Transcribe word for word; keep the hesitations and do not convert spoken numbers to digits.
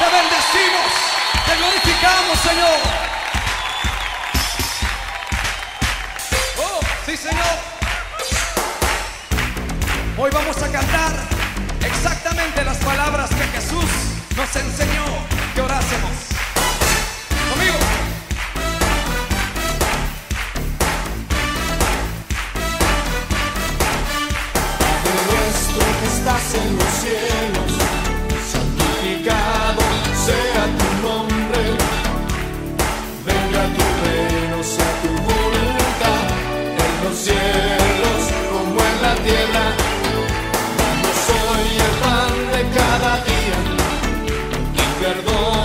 Te bendecimos, te glorificamos, Señor. Oh, sí, Señor. Hoy vamos a cantar exactamente las palabras que Jesús nos enseñó que orásemos. Conmigo. Padre nuestro que estás en los cielos, santificado sea tu nombre. Venga tu reino, sea tu voluntad, en los cielos como en la tierra. Danos hoy el pan de cada día y perdona